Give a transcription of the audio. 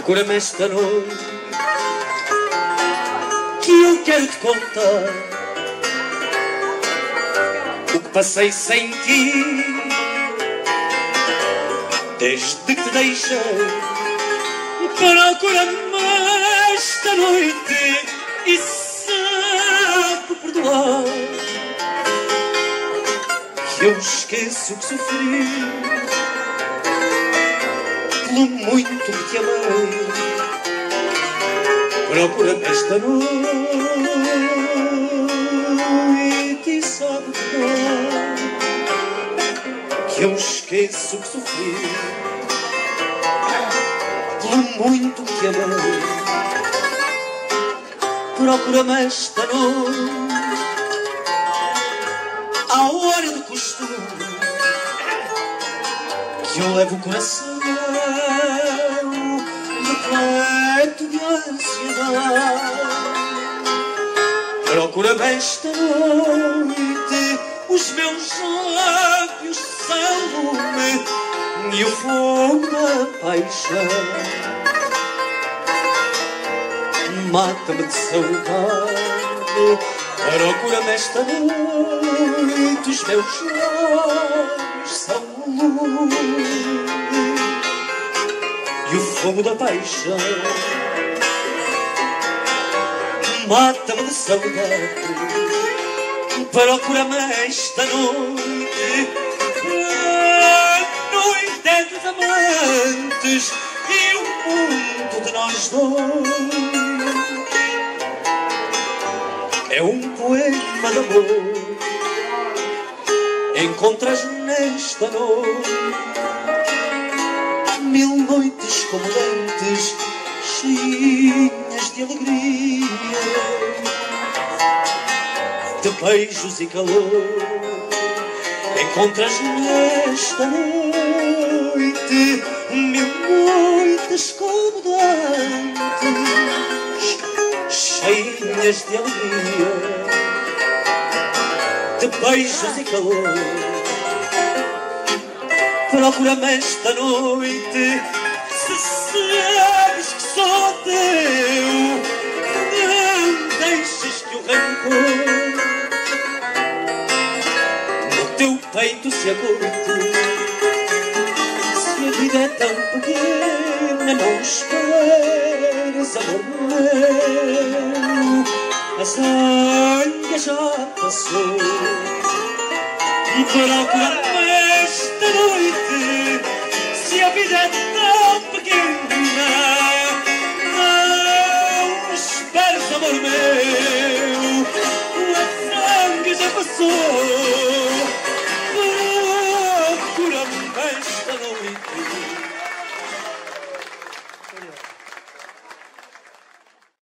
Procura-me esta noite que eu quero te contar o que passei sem ti desde que te deixei. Procura-me esta noite e sabe perdoar, que eu esqueço que sofri pelo muito que te amei. Procura-me esta noite e sabe perdoar, que eu esqueço que sofri pelo muito que te amei. Procura-me esta noite à hora do costume, que eu levo o coração repleto de ansiedade. Procura-me esta noite os meus lábios sem lume e o fogo da paixão. Mata-me de saudade. Procura-me esta noite os meus lábios sem lume e o fogo da paixão. Mata-me de saudade. Procura-me esta noite, a noite é dos amantes e o mundo de nós dois é um poema de amor. Encontras nesta noite mil noites como antes, cheias de alegria, de beijos e calor. Encontras nesta noite mil noites como antes, cheias de alegria, de beijos e calor. Procura-me esta noite, se sabes que sou teu, não deixes que o rancor no teu peito se agote. Se a vida é tão pequena, não esperes, amor meu, a zanga já passou. Procura-me esta noite, se a vida é tão pequena, não esperes, amor meu, a zanga já passou. Procura-me esta noite.